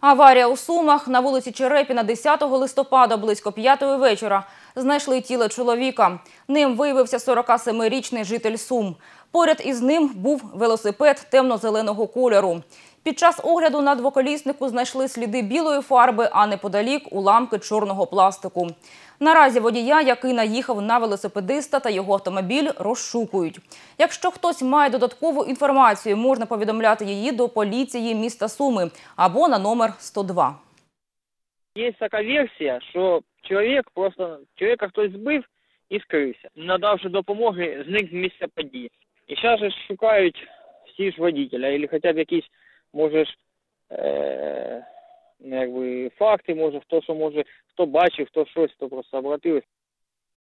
Аварія у Сумах. На вулиці Черепіна 10 листопада близько 5-ї вечора знайшли тіло чоловіка. Ним виявився 47-річний житель Сум. Поряд із ним був велосипед темно-зеленого кольору. Під час огляду на двоколіснику знайшли сліди білої фарби, а неподалік – уламки чорного пластику. Наразі водія, який наїхав на велосипедиста, та його автомобіль розшукують. Якщо хтось має додаткову інформацію, можна повідомляти її до поліції міста Суми або на номер 102. Є така версія, що чоловіка хтось збив і скрився. Надавши допомоги, зник з місця події. І зараз же шукають всі ж водителя, або хоча б якісь, може ж, факти, може, хто бачив, хто щось, хто просто обратився.